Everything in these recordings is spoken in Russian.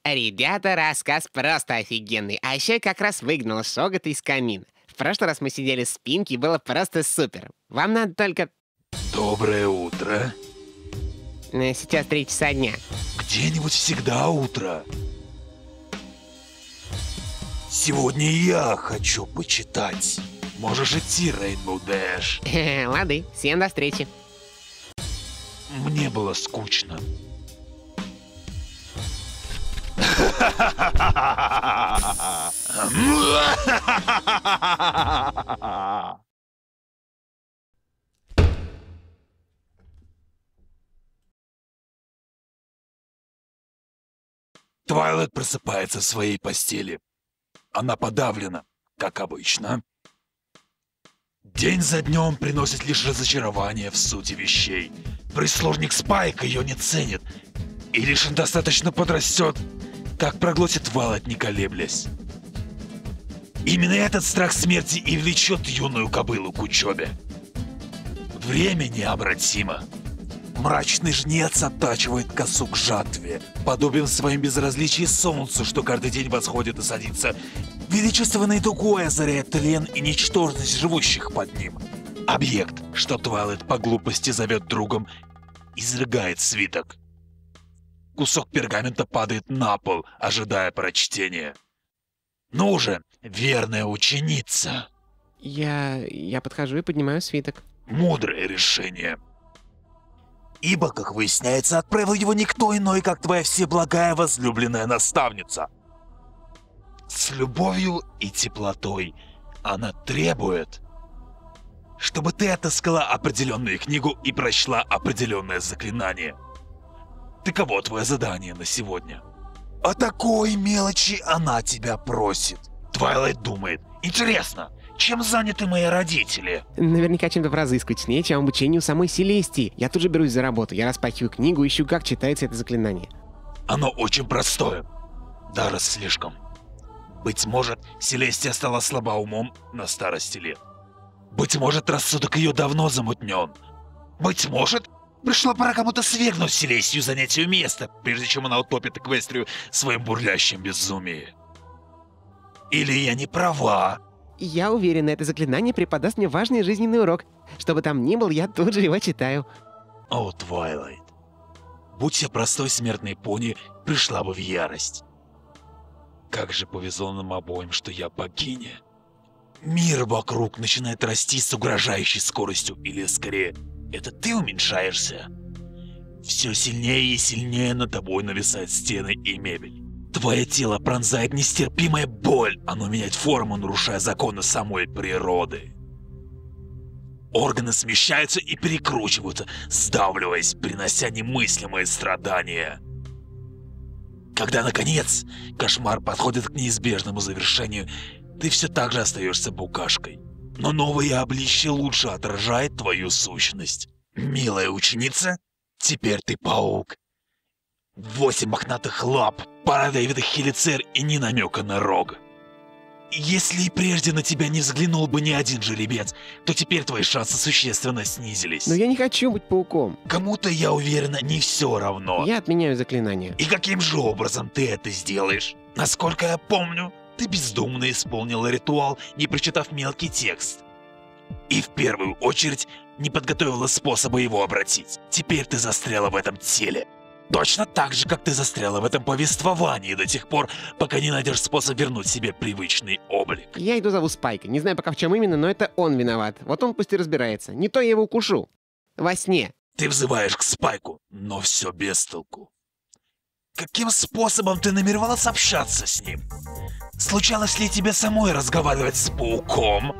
Ребята, рассказ просто офигенный. А еще я как раз выгнал Шогота из камина. В прошлый раз мы сидели в спинке, и было просто супер. Вам надо только... Доброе утро. Сейчас 3 часа дня. Где-нибудь всегда утро. Сегодня я хочу почитать. Можешь идти, Rainbow Dash. Лады, всем до встречи. Мне было скучно. Твайлайт просыпается в своей постели. Она подавлена, как обычно. День за днем приносит лишь разочарование в сути вещей. Прислужник Спайк ее не ценит. И лишь он достаточно подрастет, как проглотит Твайлайт, не колеблясь. Именно этот страх смерти и влечет юную кобылу к учебе. Время необратимо. Мрачный жнец оттачивает косу к жатве, подобен в своем безразличии солнцу, что каждый день восходит и садится. Величественной дугой озаряет тлен и ничтожность живущих под ним. Объект, что Твайлайт по глупости зовет другом, изрыгает свиток. Кусок пергамента падает на пол, ожидая прочтения. Ну же, верная ученица. Я подхожу и поднимаю свиток. Мудрое решение. Ибо, как выясняется, отправил его никто иной, как твоя всеблагая возлюбленная наставница. С любовью и теплотой она требует, чтобы ты отыскала определенную книгу и прочла определенное заклинание. Таково твое задание на сегодня. О такой мелочи она тебя просит. Твайлайт думает: интересно, чем заняты мои родители? Наверняка чем-то в разы скучнее, чем обучению самой Селестии. Я тут же берусь за работу. Я распахиваю книгу, ищу, как читается это заклинание. Оно очень простое. Даже слишком. Быть может, Селестия стала слаба умом на старости лет. Быть может, рассудок ее давно замутнен. Быть может, пришла пора кому-то свергнуть Селестию, занять ее место, прежде чем она утопит Эквестрию в своем бурлящем безумии. Или я не права? Я уверена, это заклинание преподаст мне важный жизненный урок. Что бы там ни был, я тут же его читаю. О, Твайлайт. Будь я простой смертной пони, пришла бы в ярость. Как же повезло нам обоим, что я богиня. Мир вокруг начинает расти с угрожающей скоростью, или скорее, это ты уменьшаешься. Все сильнее и сильнее над тобой нависают стены и мебель. Твое тело пронзает нестерпимая боль, оно меняет форму, нарушая законы самой природы. Органы смещаются и перекручиваются, сдавливаясь, принося немыслимые страдания. Когда, наконец, кошмар подходит к неизбежному завершению, ты все так же остаешься букашкой. Но новое обличье лучше отражает твою сущность. Милая ученица, теперь ты паук. 8 мохнатых лап, пара ядовитых хелицер и ни намека на рог. Если и прежде на тебя не взглянул бы ни один жеребец, то теперь твои шансы существенно снизились. Но я не хочу быть пауком. Кому-то, я уверена, не все равно. Я отменяю заклинание. И каким же образом ты это сделаешь? Насколько я помню, ты бездумно исполнила ритуал, не прочитав мелкий текст. И в первую очередь не подготовила способа его обратить. Теперь ты застряла в этом теле. Точно так же, как ты застряла в этом повествовании до тех пор, пока не найдешь способ вернуть себе привычный облик. Я иду зову Спайка. Не знаю пока в чем именно, но это он виноват. Вот он пусть и разбирается. Не то я его укушу. Во сне. Ты взываешь к Спайку, но все без толку. Каким способом ты намеревалась общаться с ним? Случалось ли тебе самой разговаривать с пауком?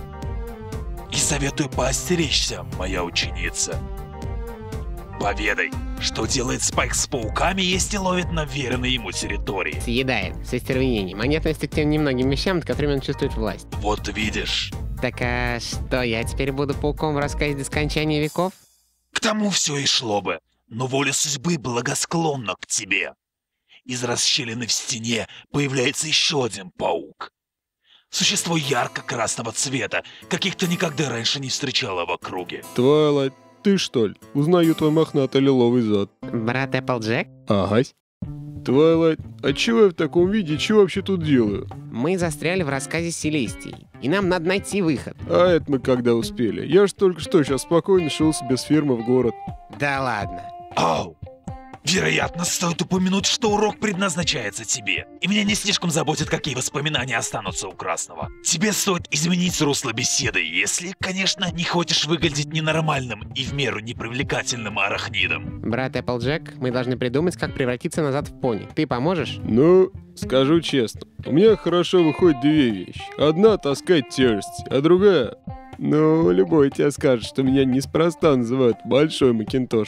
И советую поостеречься, моя ученица. Поведай, что делает Спайк с пауками, если ловит на веренной ему территории. Съедает, с остервенением. Они относятся к тем немногим вещам, над которыми он чувствует власть. Вот видишь. Так а что, я теперь буду пауком в рассказе до скончания веков? К тому все и шло бы, но воля судьбы благосклонна к тебе. Из расщелины в стене появляется еще один паук. Существо ярко-красного цвета, каких ты никогда раньше не встречала в округе. Твайлайт, ты что ли? Узнаю твой мохнатый лиловый зад. Брат Эпплджек? Агась. Твайлайт, а чего я в таком виде? Чего вообще тут делаю? Мы застряли в рассказе Селестии, и нам надо найти выход. А это мы когда успели? Я ж только что сейчас спокойно шел себе с фермы в город. Да ладно. Ау! Вероятно, стоит упомянуть, что урок предназначается тебе. И меня не слишком заботит, какие воспоминания останутся у Красного. Тебе стоит изменить русло беседы, если, конечно, не хочешь выглядеть ненормальным и в меру непривлекательным арахнидом. Брат Эпплджек, мы должны придумать, как превратиться назад в пони. Ты поможешь? Ну, скажу честно, у меня хорошо выходят две вещи. Одна — таскать тяжесть, а другая... Ну, любой тебе скажет, что меня неспроста называют Большой Макинтош.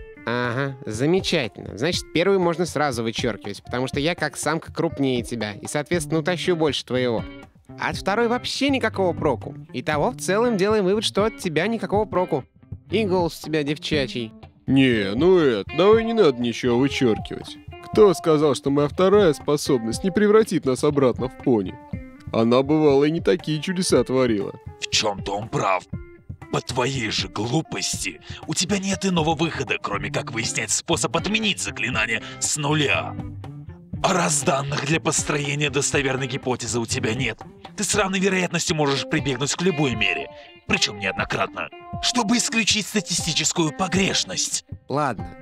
Ага, замечательно. Значит, первый можно сразу вычеркивать, потому что я как самка крупнее тебя и, соответственно, утащу больше твоего. А от второй вообще никакого проку. Итого, в целом, делаем вывод, что от тебя никакого проку. И голос у тебя девчачий. Не, ну давай не надо ничего вычеркивать. Кто сказал, что моя вторая способность не превратит нас обратно в пони? Она, бывало, и не такие чудеса творила. В чем-то он прав. По твоей же глупости у тебя нет иного выхода, кроме как выяснять способ отменить заклинание с нуля. А раз данных для построения достоверной гипотезы у тебя нет, ты с равной вероятностью можешь прибегнуть к любой мере, причем неоднократно, чтобы исключить статистическую погрешность. Ладно,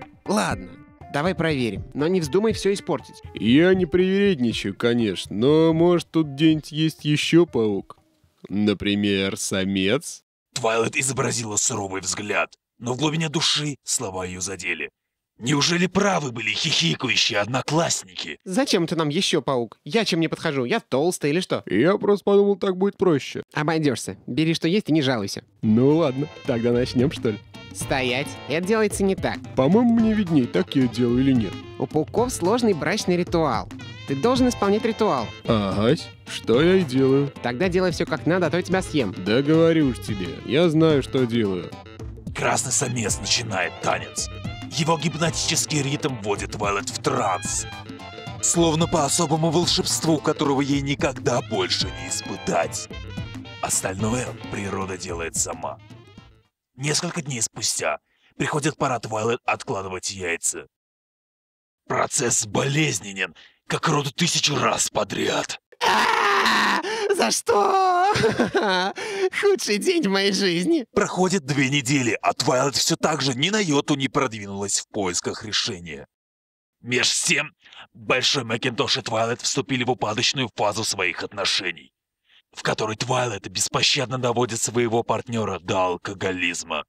давай проверим, но не вздумай все испортить. Я не привередничаю, конечно, но может тут где-нибудь есть еще паук? Например, самец? Твайлайт изобразила суровый взгляд, но в глубине души слова ее задели. Неужели правы были хихикающие одноклассники? Зачем ты нам еще, паук? Я чем не подхожу? Я толстый или что? Я просто подумал, так будет проще. Обойдешься. Бери, что есть, и не жалуйся. Ну ладно, тогда начнем, что ли? Стоять. Это делается не так. По-моему, мне видней, так я делаю или нет. У пауков сложный брачный ритуал. Ты должен исполнять ритуал. Агась, что я и делаю. Тогда делай все как надо, а то я тебя съем. Да говорю уж тебе, я знаю, что делаю. Красный самец начинает танец. Его гипнотический ритм вводит Твайлайт в транс. Словно по особому волшебству, которого ей никогда больше не испытать. Остальное природа делает сама. Несколько дней спустя приходит пора Твайлайт откладывать яйца. Процесс болезненен, как роду 1000 раз подряд. За что? Худший день в моей жизни. Проходит 2 недели, а Твайлайт все так же ни на йоту не продвинулась в поисках решения. Меж тем, Большой Макинтош и Твайлайт вступили в упадочную фазу своих отношений, в которой Твайлайт беспощадно доводит своего партнера до алкоголизма.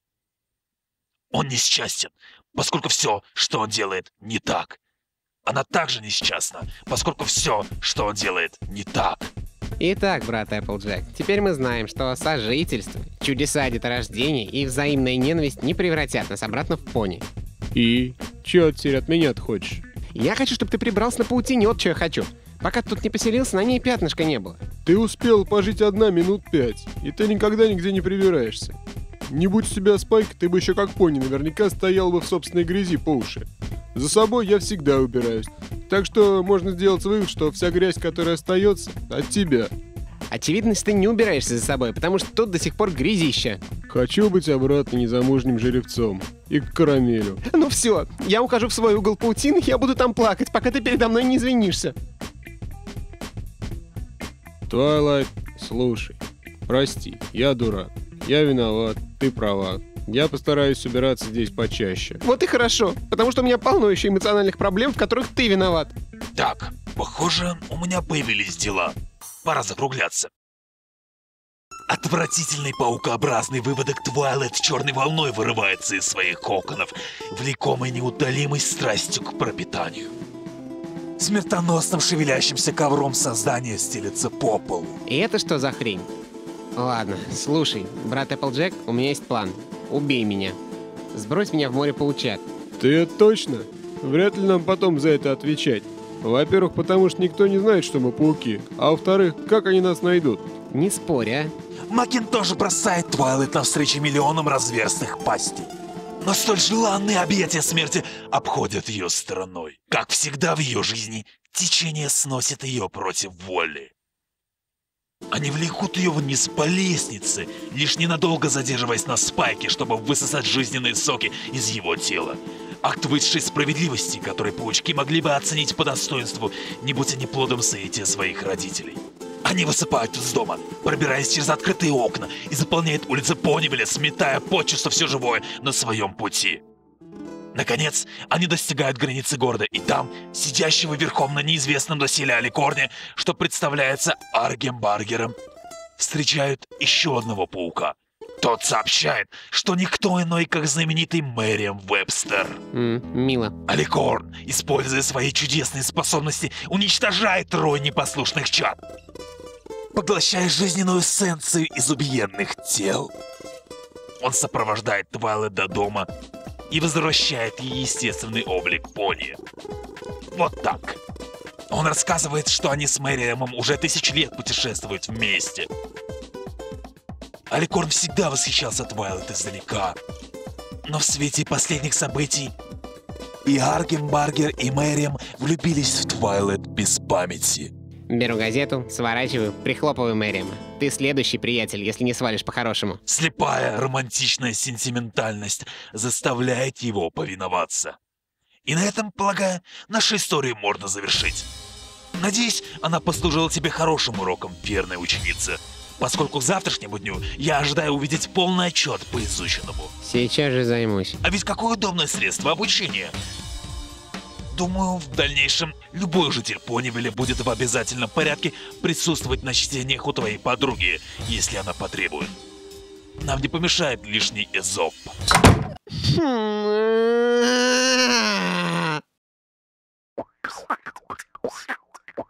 Он несчастен, поскольку все, что он делает, не так. Она также несчастна, поскольку все, что он делает, не так. Итак, брат Эпплджек, теперь мы знаем, что сожительство, чудеса деторождения и взаимная ненависть не превратят нас обратно в пони. И? Чё теперь от меня ты хочешь? Я хочу, чтобы ты прибрался на паутине, вот что я хочу. Пока ты тут не поселился, на ней пятнышка не было. Ты успел пожить одна минут 5, и ты никогда нигде не прибираешься. Не будь у тебя спайка, ты бы еще как пони наверняка стоял бы в собственной грязи по уши. За собой я всегда убираюсь. Так что можно сделать вывод, что вся грязь, которая остается, от тебя. Очевидно, если ты не убираешься за собой, потому что тут до сих пор грязища. Хочу быть обратно незамужним жеребцом. И к карамелю. Ну все, я ухожу в свой угол паутины, я буду там плакать, пока ты передо мной не извинишься. Твайлайт, слушай. Прости, я дурак. Я виноват, ты права. Я постараюсь убираться здесь почаще. Вот и хорошо, потому что у меня полно еще эмоциональных проблем, в которых ты виноват. Так, похоже, у меня появились дела. Пора закругляться. Отвратительный паукообразный выводок Твайлайт черной волной вырывается из своих коконов, влекомой неутолимой страстью к пропитанию. Смертоносным шевелящимся ковром создания стелется по полу. И это что за хрень? Ладно, слушай, брат Эпплджек, у меня есть план. Убей меня. Сбрось меня в море паучат. Ты это точно? Вряд ли нам потом за это отвечать. Во-первых, потому что никто не знает, что мы пауки. А во-вторых, как они нас найдут? Не спорь, а? Макинтош бросает Твайлайт навстречу миллионам разверстых пастей. Но столь желанные объятия смерти обходят ее стороной. Как всегда в ее жизни, течение сносит ее против воли. Они влекут ее вниз по лестнице, лишь ненадолго задерживаясь на спайке, чтобы высосать жизненные соки из его тела. Акт высшей справедливости, который паучки могли бы оценить по достоинству, не будь они плодом соития своих родителей. Они высыпают из дома, пробираясь через открытые окна, и заполняют улицы Понивиля, сметая почву все живое на своем пути. Наконец, они достигают границы города, и там, сидящего верхом на неизвестном доселе аликорне, что представляется Аргембаргером, встречают еще одного паука. Тот сообщает, что никто иной, как знаменитый Мэриэм Вебстер. Мило. Аликорн, используя свои чудесные способности, уничтожает рой непослушных чад, поглощая жизненную эссенцию из убиенных тел. Он сопровождает Твайлайт до дома и возвращает ей естественный облик пони. Вот так. Он рассказывает, что они с Мэриэмом уже 1000 лет путешествуют вместе. Аликорн всегда восхищался Твайлайт издалека. Но в свете последних событий и Аргембаргер, и Мэриэм влюбились в Твайлайт без памяти. Беру газету, сворачиваю, прихлопываю Мэриэма. Ты следующий, приятель, если не свалишь по-хорошему. Слепая романтичная сентиментальность заставляет его повиноваться. И на этом, полагаю, нашу историю можно завершить. Надеюсь, она послужила тебе хорошим уроком, верная ученица. Поскольку к завтрашнему дню я ожидаю увидеть полный отчет по изученному. Сейчас же займусь. А ведь какое удобное средство обучения. Думаю, в дальнейшем любой житель Понивиля будет в обязательном порядке присутствовать на чтениях у твоей подруги, если она потребует. Нам не помешает лишний Эзоп.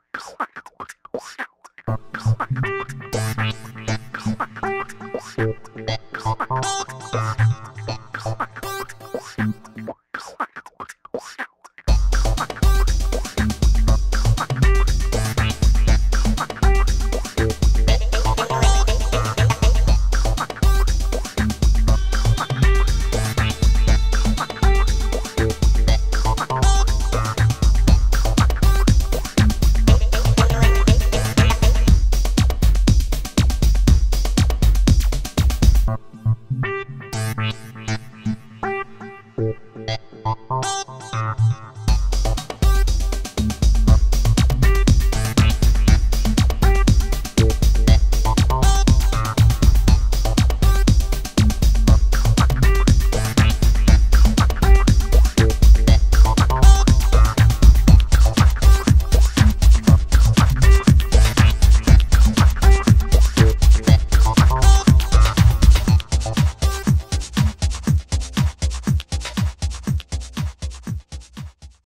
Thank you.